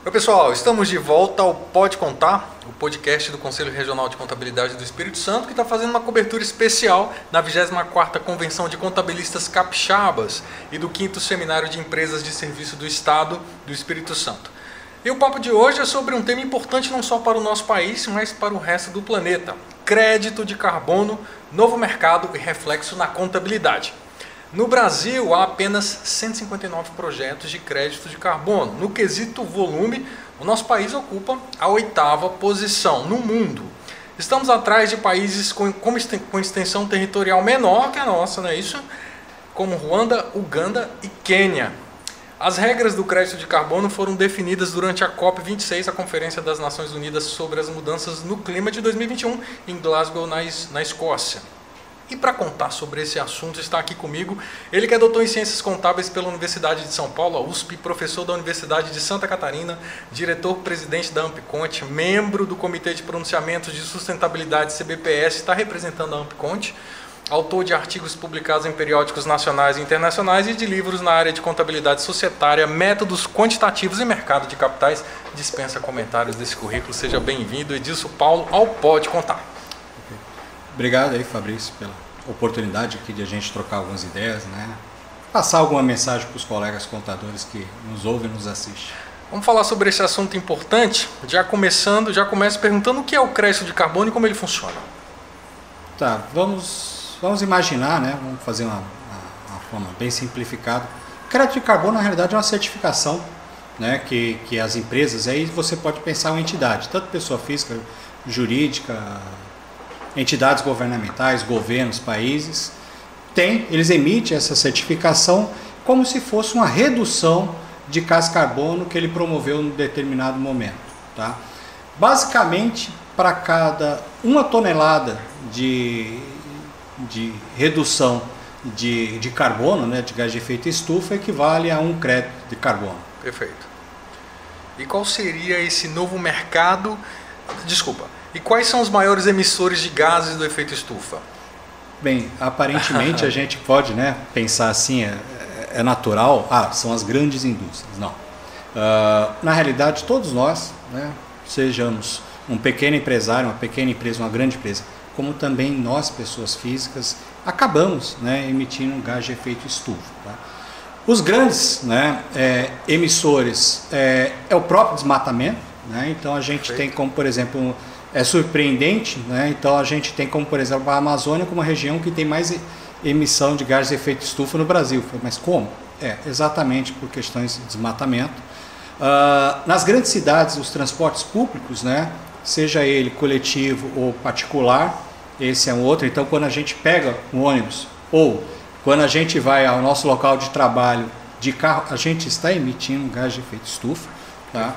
Oi pessoal, estamos de volta ao Pode Contar, o podcast do Conselho Regional de Contabilidade do Espírito Santo, que está fazendo uma cobertura especial na 24ª Convenção de Contabilistas Capixabas e do 5º Seminário de Empresas de Serviço do Estado do Espírito Santo. E o papo de hoje é sobre um tema importante não só para o nosso país, mas para o resto do planeta: crédito de carbono, novo mercado e reflexo na contabilidade. No Brasil, há apenas 159 projetos de crédito de carbono. No quesito volume, o nosso país ocupa a 8ª posição no mundo. Estamos atrás de países com extensão territorial menor que a nossa, não é isso? Como Ruanda, Uganda e Quênia. As regras do crédito de carbono foram definidas durante a COP26, a Conferência das Nações Unidas sobre as Mudanças no Clima de 2021, em Glasgow, na Escócia. E para contar sobre esse assunto está aqui comigo ele que é doutor em Ciências Contábeis pela Universidade de São Paulo, a USP, professor da Universidade de Santa Catarina, diretor-presidente da Ampconte, membro do Comitê de Pronunciamentos de Sustentabilidade CBPS, está representando a Ampconte, autor de artigos publicados em periódicos nacionais e internacionais e de livros na área de contabilidade societária, métodos quantitativos e mercado de capitais. Dispensa comentários desse currículo. Seja bem-vindo, Edilson Paulo, ao Pode Contar. Obrigado aí, Fabrício, pela oportunidade aqui de a gente trocar algumas ideias, né? Passar alguma mensagem para os colegas contadores que nos ouvem e nos assistem. Vamos falar sobre esse assunto importante, já começo perguntando o que é o crédito de carbono e como ele funciona. Tá, vamos imaginar, né? Vamos fazer uma forma bem simplificada. O crédito de carbono, na realidade, é uma certificação, né? Que as empresas, aí você pode pensar uma entidade, tanto pessoa física, jurídica, entidades governamentais, governos, países, eles emitem essa certificação como se fosse uma redução de gás carbono que ele promoveu em determinado momento. Tá? Basicamente, para cada 1 tonelada de redução de carbono, né, de gás de efeito estufa, equivale a 1 crédito de carbono. Perfeito. E qual seria esse novo mercado? E quais são os maiores emissores de gases do efeito estufa? Bem, aparentemente a gente pode, né, pensar assim, é natural, são as grandes indústrias. Não. Na realidade, todos nós, né, sejamos um pequeno empresário, uma pequena empresa, uma grande empresa, como também nós, pessoas físicas, acabamos, né, emitindo gás de efeito estufa. Tá? Os grandes, né, emissores é o próprio desmatamento, né? Então a gente tem como, por exemplo, é surpreendente, né? Então a gente tem como, por exemplo, a Amazônia como uma região que tem mais emissão de gás de efeito estufa no Brasil. Mas como? Exatamente por questões de desmatamento. Nas grandes cidades, os transportes públicos, né? Seja ele coletivo ou particular, esse é um outro. Então quando a gente pega um ônibus ou quando a gente vai ao nosso local de trabalho de carro, a gente está emitindo gás de efeito estufa. Tá?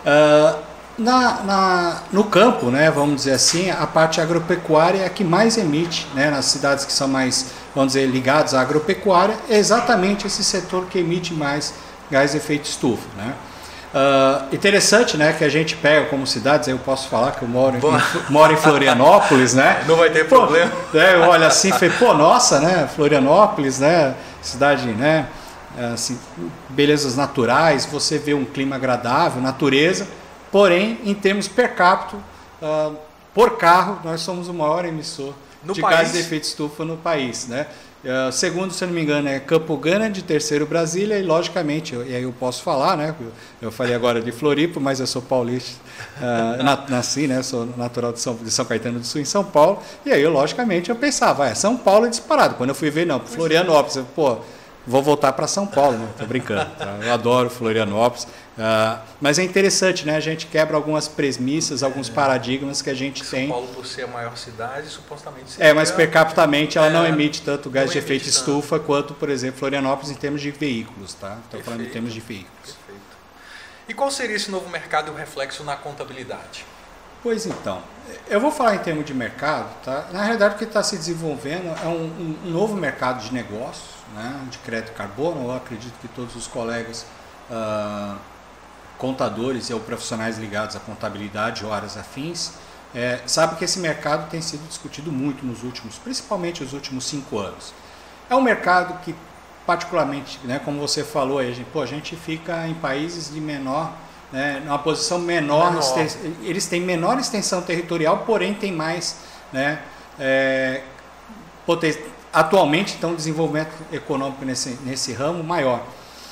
No campo, né, vamos dizer assim, a parte agropecuária é a que mais emite, né, nas cidades que são mais, vamos dizer, ligadas à agropecuária, é exatamente esse setor que emite mais gás de efeito estufa. Né? Interessante, né, que a gente pega como cidades, eu posso falar que eu moro em Florianópolis, né? Não vai ter problema. Eu olho assim e falei, nossa, né, Florianópolis, né, cidade, né, assim, belezas naturais, você vê um clima agradável, natureza, porém, em termos per capita, por carro, nós somos o maior emissor de gás de efeito estufa no país. Né? Segundo, se eu não me engano, é Campo Grande, terceiro Brasília, e logicamente, e aí eu posso falar, né? Eu falei agora de Floripa, mas eu sou paulista, nasci, né? Sou natural de São Caetano do Sul, em São Paulo, e aí, logicamente, eu pensava, São Paulo é disparado. Quando eu fui ver, não, Florianópolis, vou voltar para São Paulo, né? Tô brincando, tá? Eu adoro Florianópolis, mas é interessante, né? A gente quebra algumas premissas, alguns paradigmas que a gente tem. São Paulo, por ser a maior cidade, supostamente seria... mas per capita ela não emite tanto gás de efeito estufa quanto, por exemplo, Florianópolis em termos de veículos, tá? Estou falando em termos de veículos. Perfeito. E qual seria esse novo mercado e o reflexo na contabilidade? Pois então, eu vou falar em termos de mercado, tá? Na realidade o que está se desenvolvendo é um novo mercado de negócios, né, de crédito de carbono. Eu acredito que todos os colegas contadores ou profissionais ligados à contabilidade ou áreas afins sabem que esse mercado tem sido discutido muito principalmente nos últimos 5 anos. É um mercado que particularmente, né, como você falou, a gente fica em países de menor né, numa posição menor. Eles têm menor extensão territorial, porém tem mais, né, atualmente então desenvolvimento econômico nesse ramo maior.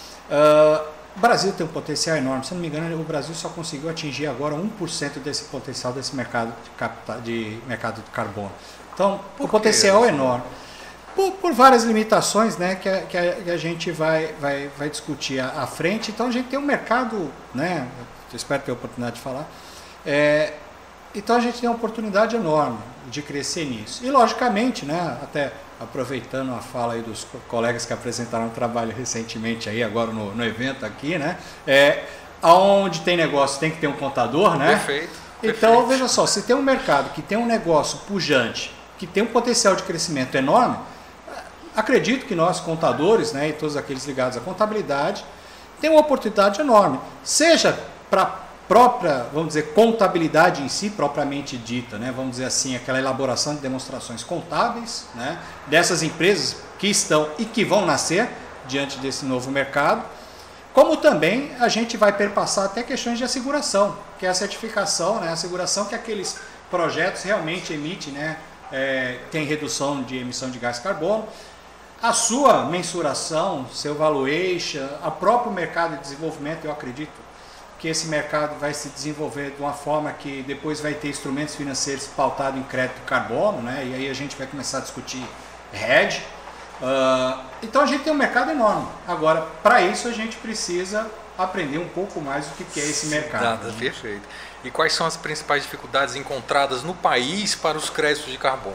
O Brasil tem um potencial enorme. Se não me engano, o Brasil só conseguiu atingir agora 1% desse potencial desse mercado de mercado de carbono. Então, o potencial é enorme. Por várias limitações, né, que a gente vai discutir à frente. Então, a gente tem um mercado, né, eu espero ter a oportunidade de falar. Então, a gente tem uma oportunidade enorme de crescer nisso. E, logicamente, né, até aproveitando a fala aí dos colegas que apresentaram o trabalho recentemente aí, agora no evento aqui, né, onde tem negócio tem que ter um contador, né? Perfeito. Então, veja só, se tem um mercado que tem um negócio pujante, que tem um potencial de crescimento enorme, acredito que nós, contadores, né, e todos aqueles ligados à contabilidade, tem uma oportunidade enorme, seja para própria, vamos dizer, contabilidade em si, propriamente dita, né? Vamos dizer assim, aquela elaboração de demonstrações contábeis, né? Dessas empresas que estão e que vão nascer diante desse novo mercado, como também a gente vai perpassar até questões de asseguração, que é a certificação, né? A asseguração que aqueles projetos realmente emitem, né? Tem redução de emissão de gás carbono, a sua mensuração, seu valuation, o próprio mercado de desenvolvimento, eu acredito que esse mercado vai se desenvolver de uma forma que depois vai ter instrumentos financeiros pautados em crédito carbono, né? E aí a gente vai começar a discutir hedge. Então a gente tem um mercado enorme. Agora, para isso a gente precisa aprender um pouco mais o que é esse mercado. Perfeito. E quais são as principais dificuldades encontradas no país para os créditos de carbono?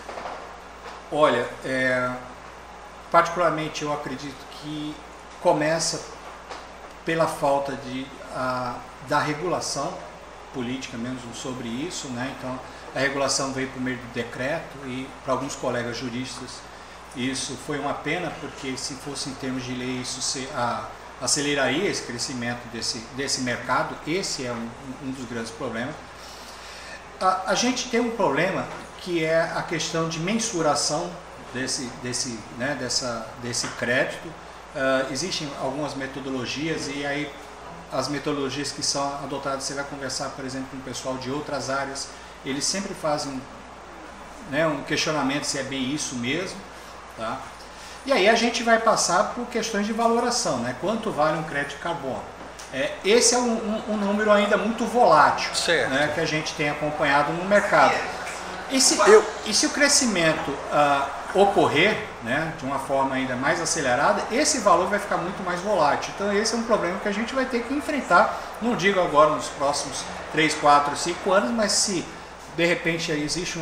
Olha, particularmente eu acredito que começa pela falta da regulação política mesmo sobre isso, né? Então a regulação veio por meio do decreto e para alguns colegas juristas isso foi uma pena, porque se fosse em termos de lei isso aceleraria esse crescimento desse mercado. Esse é um dos grandes problemas. A gente tem um problema que é a questão de mensuração desse crédito. Existem algumas metodologias e aí as metodologias que são adotadas, você vai conversar, por exemplo, com o pessoal de outras áreas, eles sempre fazem, né, um questionamento se é bem isso mesmo, tá? E aí a gente vai passar por questões de valoração, né? Quanto vale um crédito de carbono? Esse é um número ainda muito volátil, certo, né, que a gente tem acompanhado no mercado. E se o crescimento ocorrer, né, de uma forma ainda mais acelerada, esse valor vai ficar muito mais volátil. Então esse é um problema que a gente vai ter que enfrentar, não digo agora nos próximos 3, 4, 5 anos, mas se de repente existe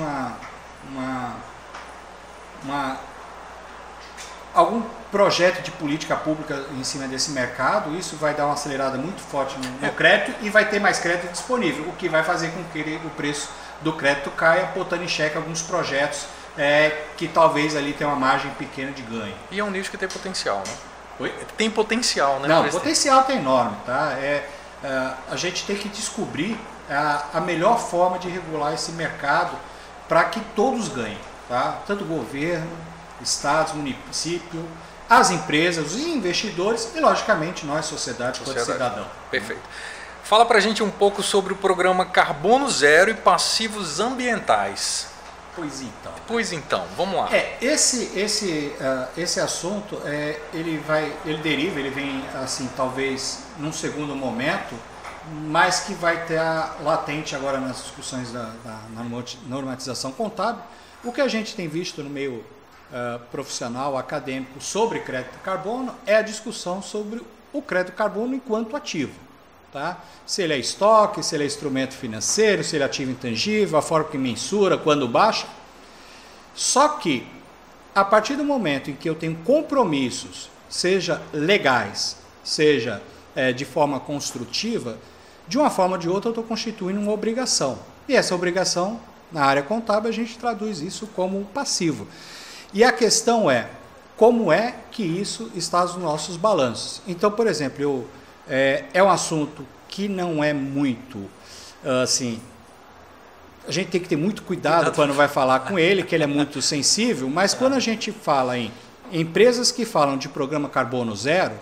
algum projeto de política pública em cima desse mercado, isso vai dar uma acelerada muito forte no crédito e vai ter mais crédito disponível, o que vai fazer com que o preço do crédito caia, botando em xeque alguns projetos que talvez ali tenha uma margem pequena de ganho. E é um nicho que tem potencial, né? Oi? Tem potencial, né? Não, o potencial tá enorme, tá? A gente tem que descobrir a melhor forma de regular esse mercado para que todos ganhem, tá? Tanto o governo, estados, município, as empresas, os investidores e, logicamente, nós, sociedade. Quanto cidadão. Perfeito. Fala pra gente um pouco sobre o programa Carbono Zero e passivos ambientais. Pois então, vamos lá. Esse assunto, ele vem assim, talvez num segundo momento, mas que vai estar latente agora nas discussões da normatização contábil. O que a gente tem visto no meio profissional, acadêmico, sobre crédito de carbono é a discussão sobre o crédito de carbono enquanto ativo. Tá? Se ele é estoque, se ele é instrumento financeiro, se ele é ativo intangível, a forma que mensura, quando baixa. Só que, a partir do momento em que eu tenho compromissos, seja legais, seja de forma construtiva, de uma forma ou de outra eu estou constituindo uma obrigação. E essa obrigação, na área contábil, a gente traduz isso como passivo. E a questão é, como é que isso está nos nossos balanços? Então, por exemplo, é um assunto que não é muito, assim, a gente tem que ter muito cuidado quando vai falar com ele, que ele é muito sensível, mas quando a gente fala em empresas que falam de programa Carbono Zero,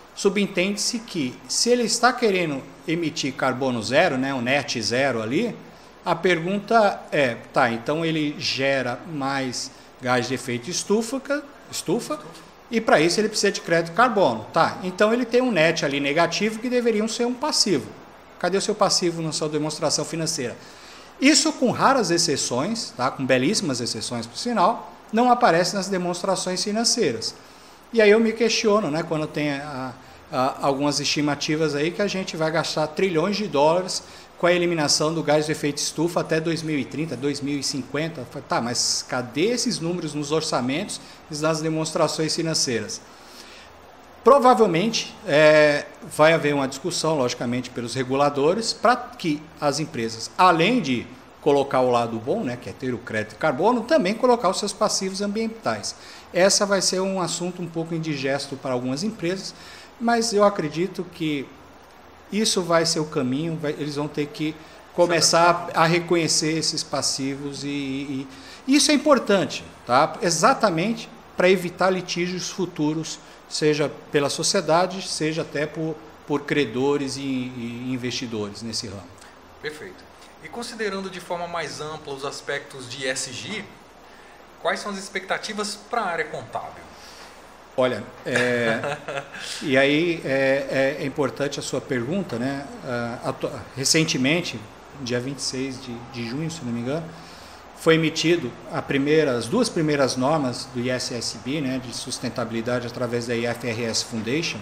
subentende-se que se ele está querendo emitir carbono zero, né, um net zero ali, a pergunta é, tá, então ele gera mais gás de efeito estufa e para isso ele precisa de crédito de carbono. Tá, então ele tem um net ali negativo que deveria ser um passivo. Cadê o seu passivo na sua demonstração financeira? Isso, com raras exceções, tá, com belíssimas exceções por sinal, não aparece nas demonstrações financeiras. E aí eu me questiono, né, quando tem algumas estimativas aí que a gente vai gastar trilhões de dólares com a eliminação do gás de efeito estufa até 2030, 2050. Tá, mas cadê esses números nos orçamentos e nas demonstrações financeiras? Provavelmente vai haver uma discussão, logicamente, pelos reguladores, para que as empresas, além de colocar o lado bom, né, que é ter o crédito de carbono, também colocar os seus passivos ambientais. Essa vai ser um assunto um pouco indigesto para algumas empresas, mas eu acredito que isso vai ser o caminho, eles vão ter que começar a reconhecer esses passivos e isso é importante, tá? Exatamente para evitar litígios futuros, seja pela sociedade, seja até por credores e investidores nesse ramo. Perfeito. E considerando de forma mais ampla os aspectos de ESG, quais são as expectativas para a área contábil? Olha, e aí é importante a sua pergunta, né? Recentemente, dia 26 de junho, se não me engano, foi emitido as duas primeiras normas do ISSB, né, de sustentabilidade através da IFRS Foundation.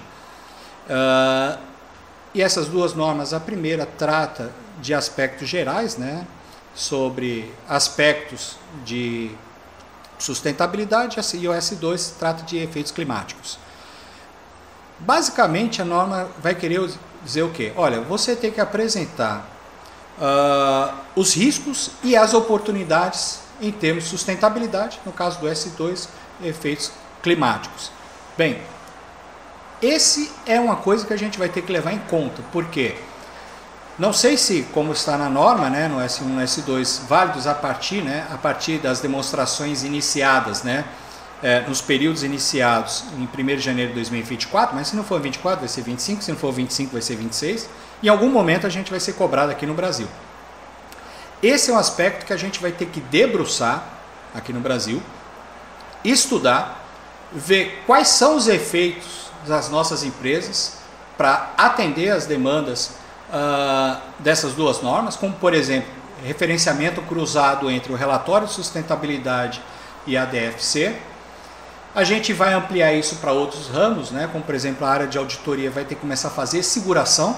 E essas duas normas, a primeira trata de aspectos gerais, né, sobre aspectos de sustentabilidade, e o S2 trata de efeitos climáticos. Basicamente, a norma vai querer dizer o quê? Olha, você tem que apresentar os riscos e as oportunidades em termos de sustentabilidade, no caso do S2, efeitos climáticos. Bem, esse é uma coisa que a gente vai ter que levar em conta, porque não sei se, como está na norma, né, no S1 e no S2, válidos a partir das demonstrações iniciadas, né, nos períodos iniciados em 1º de janeiro de 2024, mas se não for 24 vai ser 25, se não for 25 vai ser 26, em algum momento a gente vai ser cobrado aqui no Brasil. Esse é um aspecto que a gente vai ter que debruçar aqui no Brasil, estudar, ver quais são os efeitos das nossas empresas para atender as demandas dessas duas normas, como por exemplo, referenciamento cruzado entre o relatório de sustentabilidade e a DFC. A gente vai ampliar isso para outros ramos, né? Como por exemplo a área de auditoria vai ter que começar a fazer seguração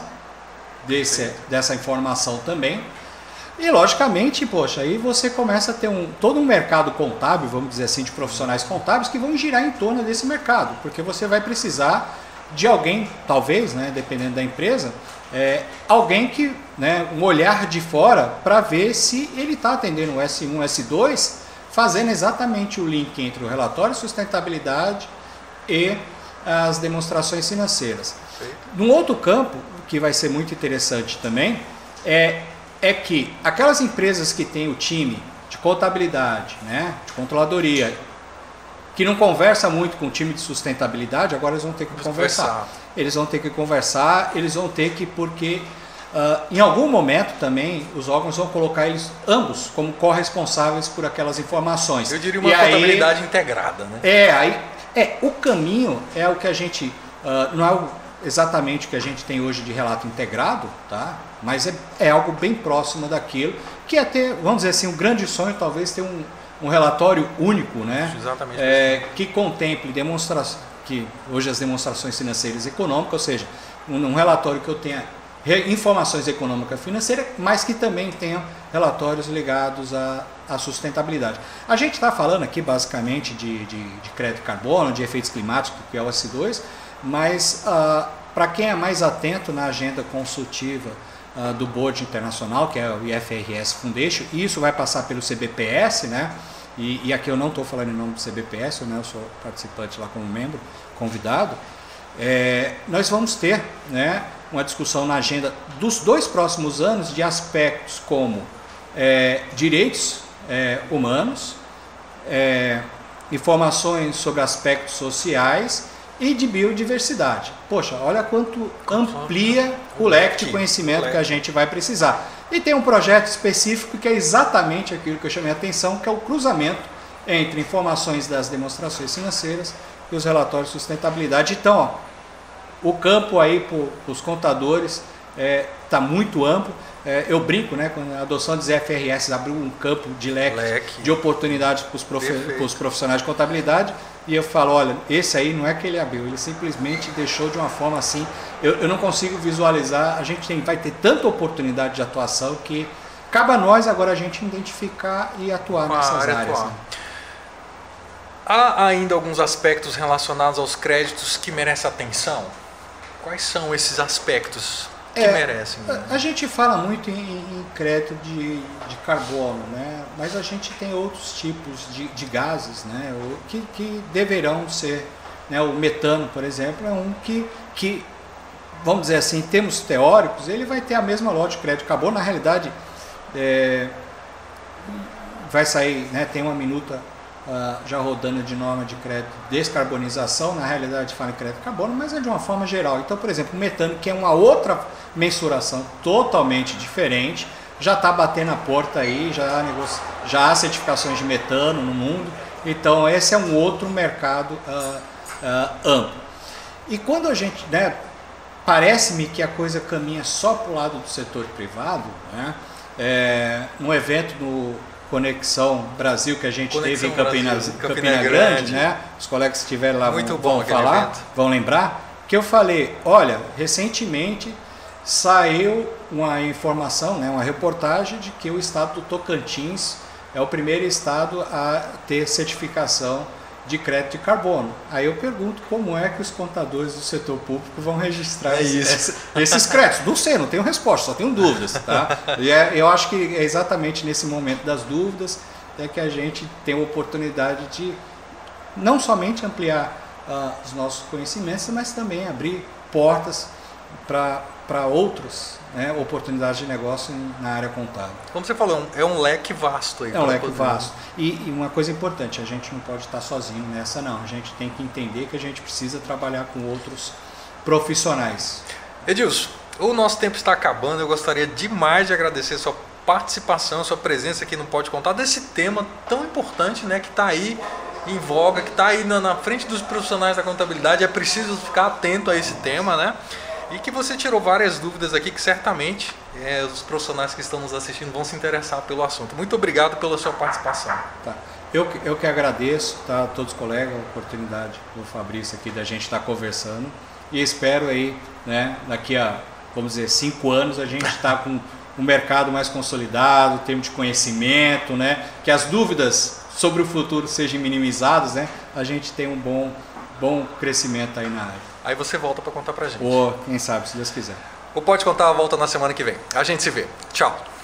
dessa informação também. E logicamente, poxa, aí você começa a ter todo um mercado contábil, vamos dizer assim, de profissionais contábeis que vão girar em torno desse mercado, porque você vai precisar de alguém, talvez, né, dependendo da empresa, alguém que, né, um olhar de fora para ver se ele está atendendo o S1, S2, fazendo exatamente o link entre o relatório de sustentabilidade e as demonstrações financeiras. Num outro campo, que vai ser muito interessante também, é que aquelas empresas que têm o time de contabilidade, né, de controladoria, que não conversa muito com o time de sustentabilidade, agora eles vão ter que conversar. Eles vão ter que conversar, eles vão ter que, porque em algum momento também os órgãos vão colocar eles ambos como corresponsáveis por aquelas informações. Eu diria uma contabilidade integrada, né? O caminho é o que a gente, não é exatamente o que a gente tem hoje de relato integrado, tá? Mas é algo bem próximo daquilo, que é ter, vamos dizer assim, um grande sonho talvez ter um relatório único, né? Exatamente. Que contemple que hoje as demonstrações financeiras e econômicas, ou seja, um relatório que eu tenha informações econômicas e financeiras, mas que também tenha relatórios ligados à sustentabilidade. A gente está falando aqui basicamente de crédito de carbono, de efeitos climáticos, que é o S2, mas para quem é mais atento na agenda consultiva do Board Internacional, que é o IFRS Foundation, e isso vai passar pelo CBPS, né? E aqui eu não estou falando em nome do CBPS, né? Eu sou participante lá como membro, convidado. Nós vamos ter, né, uma discussão na agenda dos 2 próximos anos de aspectos como direitos humanos, informações sobre aspectos sociais e de biodiversidade. Poxa, olha quanto amplia o leque de conhecimento que a gente vai precisar. E tem um projeto específico que é exatamente aquilo que eu chamei a atenção, que é o cruzamento entre informações das demonstrações financeiras e os relatórios de sustentabilidade. Então, ó, o campo aí para os contadores está muito amplo. Eu brinco, né, com a adoção dos FRS abriu um campo de leque de oportunidades para os profissionais de contabilidade, e eu falo, olha, esse aí não é que ele abriu, ele simplesmente deixou de uma forma assim, eu não consigo visualizar, a gente vai ter tanta oportunidade de atuação que cabe a nós agora a gente identificar e atuar nessas áreas. Né? Há ainda alguns aspectos relacionados aos créditos que merecem atenção? Quais são esses aspectos que merecem? Né? A gente fala muito em crédito de carbono, né? Mas a gente tem outros tipos de gases, né? que deverão ser, né? O metano, por exemplo, é um que, vamos dizer assim, em termos teóricos, ele vai ter a mesma lógica de crédito de carbono. Na realidade, vai sair, né? Tem uma minuta já rodando de norma de crédito descarbonização, na realidade fala em crédito de carbono, mas é de uma forma geral. Então, por exemplo, o metano, que é uma outra mensuração totalmente diferente, já está batendo a porta aí, já há certificações de metano no mundo, então esse é um outro mercado amplo. E quando a gente, né, parece-me que a coisa caminha só para o lado do setor privado, né, no evento no Conexão Brasil que a gente teve em Campina Grande, né? Os colegas que estiveram lá vão falar, vão lembrar, que eu falei, olha, recentemente saiu uma informação, né, uma reportagem de que o estado do Tocantins é o primeiro estado a ter certificação de crédito de carbono. Aí eu pergunto como é que os contadores do setor público vão registrar esses créditos. Não sei, não tenho resposta, só tenho dúvidas. Tá? E eu acho que é exatamente nesse momento das dúvidas que a gente tem a oportunidade de não somente ampliar os nossos conhecimentos, mas também abrir portas para outras, né, oportunidades de negócio na área contábil. Como você falou, é um leque vasto aí. É um leque vasto. E uma coisa importante, a gente não pode estar sozinho nessa não. A gente tem que entender que a gente precisa trabalhar com outros profissionais. Edilson, o nosso tempo está acabando. Eu gostaria demais de agradecer sua participação, sua presença aqui no Pode Contar, desse tema tão importante, né, que está aí em voga, que está aí na frente dos profissionais da contabilidade. É preciso ficar atento a esse tema, né? E que você tirou várias dúvidas aqui que certamente os profissionais que estão nos assistindo vão se interessar pelo assunto. Muito obrigado pela sua participação. Tá. Eu que agradeço, tá, a todos os colegas, a oportunidade do Fabrício aqui da gente estar conversando. E espero aí, né, daqui a, vamos dizer, 5 anos a gente está com um mercado mais consolidado, termo de conhecimento, né, que as dúvidas sobre o futuro sejam minimizadas, né, a gente tem um bom crescimento aí na área. Aí você volta para contar pra gente. Ou quem sabe, se Deus quiser. O Pode Contar volta na semana que vem. A gente se vê. Tchau.